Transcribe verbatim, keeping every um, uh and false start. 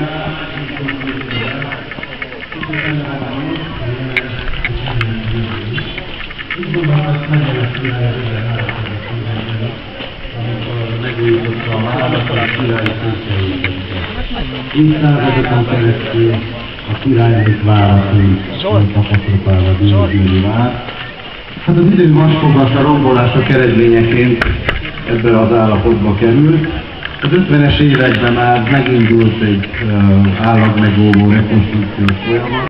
Megújította a választás királyi székelyeket. Évszázadokon keresztül a királynék válaszait apostrofálva díjazni vár. Hát az idő vasfogata rombolása eredményeként ebből az állapotba került. Az ötvenes években már megindult egy uh, állagmegóvó rekonstrukciós folyamat.